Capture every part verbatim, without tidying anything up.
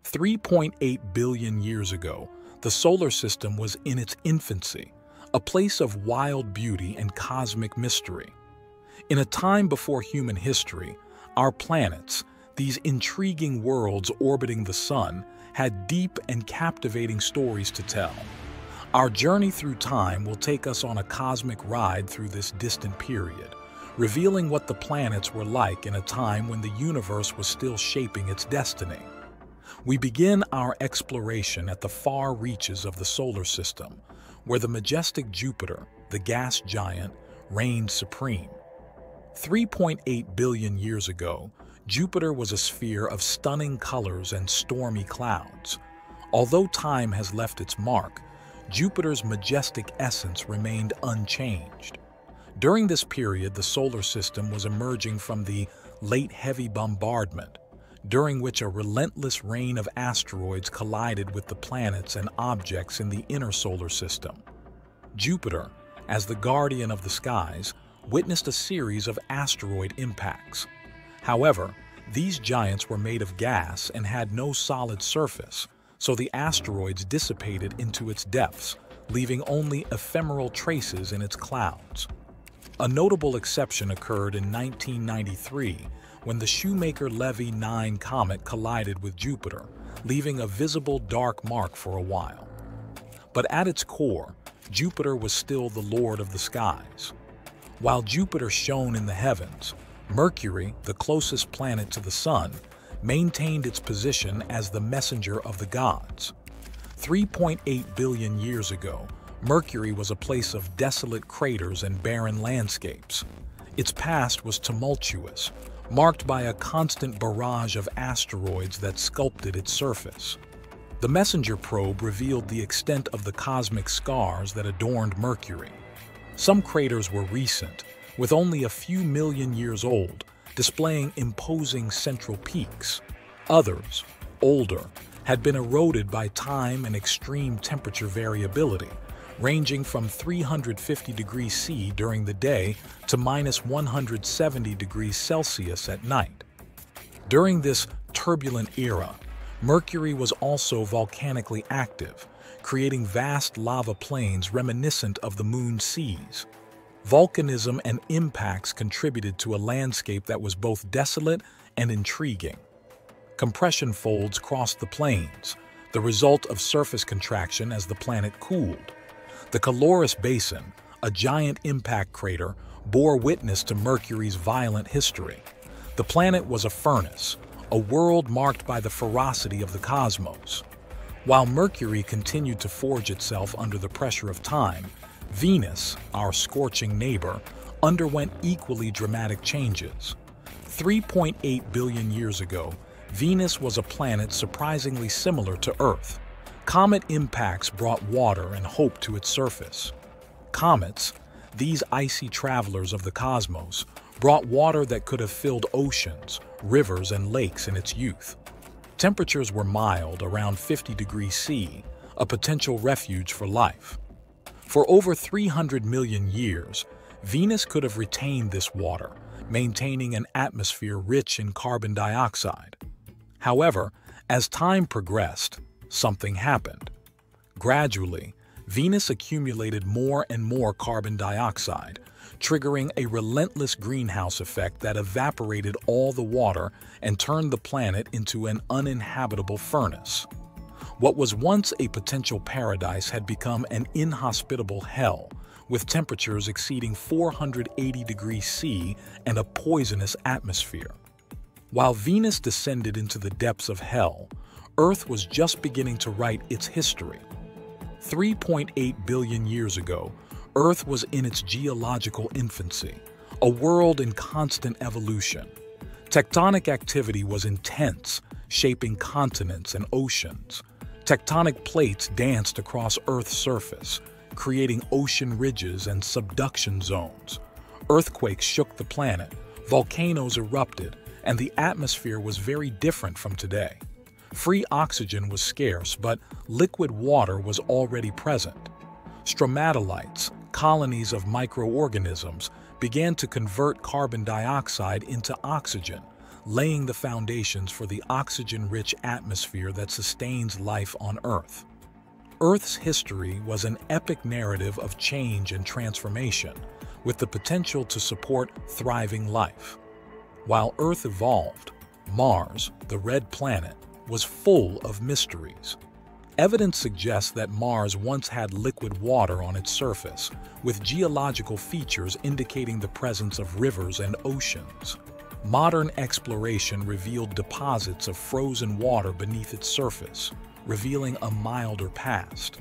three point eight billion years ago, the solar system was in its infancy, a place of wild beauty and cosmic mystery. In a time before human history, our planets, these intriguing worlds orbiting the sun, had deep and captivating stories to tell. Our journey through time will take us on a cosmic ride through this distant period, revealing what the planets were like in a time when the universe was still shaping its destiny. We begin our exploration at the far reaches of the solar system, where the majestic Jupiter, the gas giant, reigned supreme. three point eight billion years ago, Jupiter was a sphere of stunning colors and stormy clouds. Although time has left its mark, Jupiter's majestic essence remained unchanged. During this period, the solar system was emerging from the late heavy bombardment, during which a relentless rain of asteroids collided with the planets and objects in the inner solar system. Jupiter, as the guardian of the skies, witnessed a series of asteroid impacts. However, these giants were made of gas and had no solid surface, so the asteroids dissipated into its depths, leaving only ephemeral traces in its clouds. A notable exception occurred in nineteen ninety-three, when the Shoemaker-Levy nine comet collided with Jupiter, leaving a visible dark mark for a while. But at its core, Jupiter was still the lord of the skies. While Jupiter shone in the heavens, Mercury, the closest planet to the Sun, maintained its position as the messenger of the gods. three point eight billion years ago, Mercury was a place of desolate craters and barren landscapes. Its past was tumultuous, marked by a constant barrage of asteroids that sculpted its surface. The MESSENGER probe revealed the extent of the cosmic scars that adorned Mercury. Some craters were recent, with only a few million years old, displaying imposing central peaks. Others, older, had been eroded by time and extreme temperature variability, ranging from three hundred fifty degrees C during the day to minus one hundred seventy degrees Celsius at night. During this turbulent era, Mercury was also volcanically active, creating vast lava plains reminiscent of the moon's seas. Volcanism and impacts contributed to a landscape that was both desolate and intriguing. Compression folds crossed the plains, the result of surface contraction as the planet cooled. The Caloris Basin, a giant impact crater, bore witness to Mercury's violent history. The planet was a furnace, a world marked by the ferocity of the cosmos. While Mercury continued to forge itself under the pressure of time, Venus, our scorching neighbor, underwent equally dramatic changes. three point eight billion years ago, Venus was a planet surprisingly similar to Earth. Comet impacts brought water and hope to its surface. Comets, these icy travelers of the cosmos, brought water that could have filled oceans, rivers, and lakes in its youth. Temperatures were mild, around fifty degrees C, a potential refuge for life. For over three hundred million years, Venus could have retained this water, maintaining an atmosphere rich in carbon dioxide. However, as time progressed, something happened. Gradually, Venus accumulated more and more carbon dioxide, triggering a relentless greenhouse effect that evaporated all the water and turned the planet into an uninhabitable furnace. What was once a potential paradise had become an inhospitable hell, with temperatures exceeding four hundred eighty degrees C and a poisonous atmosphere. While Venus descended into the depths of hell, Earth was just beginning to write its history. three point eight billion years ago, Earth was in its geological infancy, a world in constant evolution. Tectonic activity was intense, shaping continents and oceans. Tectonic plates danced across Earth's surface, creating ocean ridges and subduction zones. Earthquakes shook the planet, volcanoes erupted, and the atmosphere was very different from today. Free oxygen was scarce, but liquid water was already present. Stromatolites, colonies of microorganisms, began to convert carbon dioxide into oxygen, laying the foundations for the oxygen-rich atmosphere that sustains life on Earth. Earth's history was an epic narrative of change and transformation, with the potential to support thriving life. While Earth evolved, Mars, the red planet, was full of mysteries. Evidence suggests that Mars once had liquid water on its surface, with geological features indicating the presence of rivers and oceans. Modern exploration revealed deposits of frozen water beneath its surface, revealing a milder past.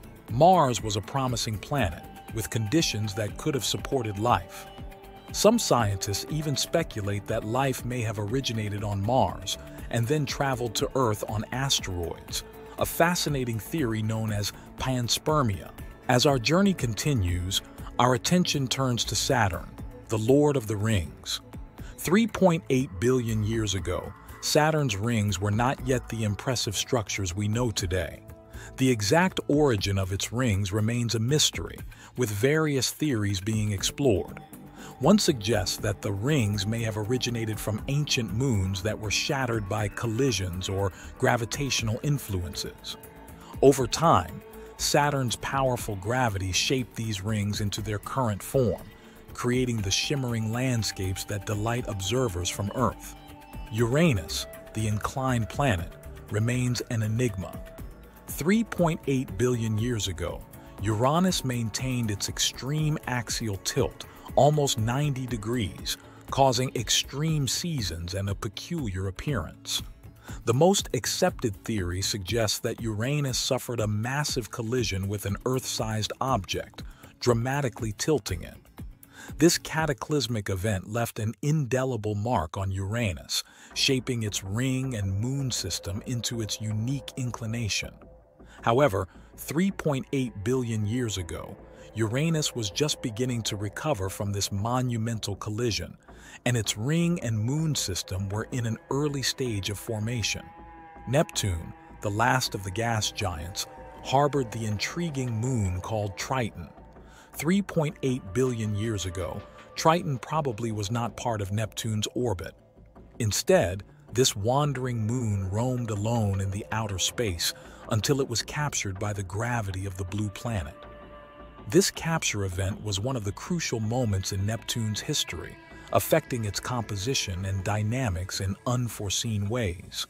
Mars was a promising planet, with conditions that could have supported life. Some scientists even speculate that life may have originated on Mars and then traveled to Earth on asteroids, a fascinating theory known as panspermia. As our journey continues, our attention turns to Saturn, the Lord of the Rings. three point eight billion years ago, Saturn's rings were not yet the impressive structures we know today. The exact origin of its rings remains a mystery, with various theories being explored. One suggests that the rings may have originated from ancient moons that were shattered by collisions or gravitational influences. Over time, Saturn's powerful gravity shaped these rings into their current form, creating the shimmering landscapes that delight observers from Earth. Uranus, the inclined planet, remains an enigma. three point eight billion years ago, Uranus maintained its extreme axial tilt, almost ninety degrees, causing extreme seasons and a peculiar appearance. The most accepted theory suggests that Uranus suffered a massive collision with an Earth-sized object, dramatically tilting it. This cataclysmic event left an indelible mark on Uranus, shaping its ring and moon system into its unique inclination. However, three point eight billion years ago, Uranus was just beginning to recover from this monumental collision, and its ring and moon system were in an early stage of formation. Neptune, the last of the gas giants, harbored the intriguing moon called Triton. three point eight billion years ago, Triton probably was not part of Neptune's orbit. Instead, this wandering moon roamed alone in the outer space until it was captured by the gravity of the blue planet. This capture event was one of the crucial moments in Neptune's history, affecting its composition and dynamics in unforeseen ways.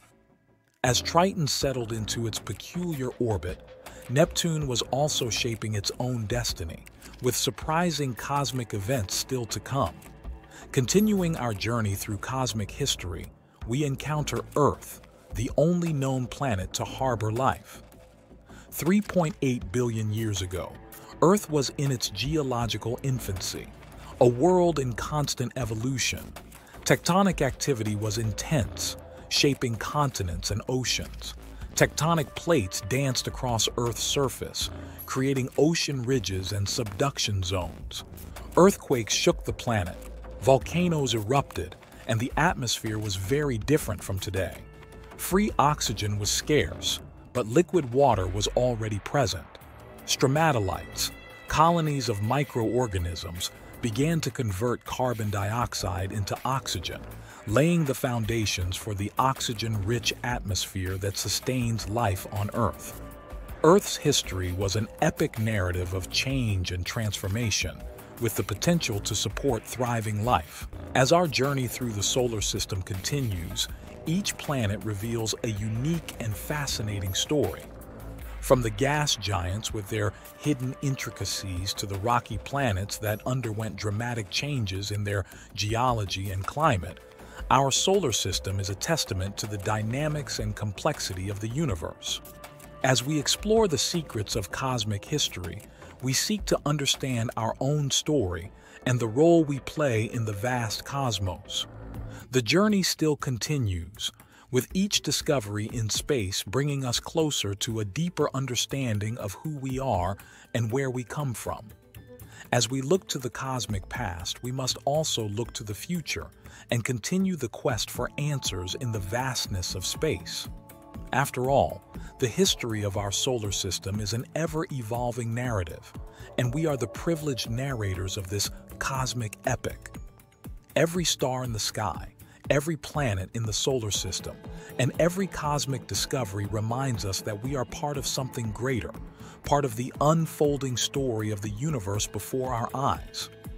As Triton settled into its peculiar orbit, Neptune was also shaping its own destiny, with surprising cosmic events still to come. Continuing our journey through cosmic history, we encounter Earth, the only known planet to harbor life. three point eight billion years ago, Earth was in its geological infancy, a world in constant evolution. Tectonic activity was intense, shaping continents and oceans. Tectonic plates danced across Earth's surface, creating ocean ridges and subduction zones. Earthquakes shook the planet, volcanoes erupted, and the atmosphere was very different from today. Free oxygen was scarce, but liquid water was already present. Stromatolites, colonies of microorganisms, began to convert carbon dioxide into oxygen, laying the foundations for the oxygen-rich atmosphere that sustains life on Earth. Earth's history was an epic narrative of change and transformation, with the potential to support thriving life. As our journey through the solar system continues, each planet reveals a unique and fascinating story. From the gas giants with their hidden intricacies to the rocky planets that underwent dramatic changes in their geology and climate, our solar system is a testament to the dynamics and complexity of the universe. As we explore the secrets of cosmic history, we seek to understand our own story and the role we play in the vast cosmos. The journey still continues, with each discovery in space bringing us closer to a deeper understanding of who we are and where we come from. As we look to the cosmic past, we must also look to the future and continue the quest for answers in the vastness of space. After all, the history of our solar system is an ever-evolving narrative, and we are the privileged narrators of this cosmic epic. Every star in the sky, every planet in the solar system, and every cosmic discovery reminds us that we are part of something greater, part of the unfolding story of the universe before our eyes.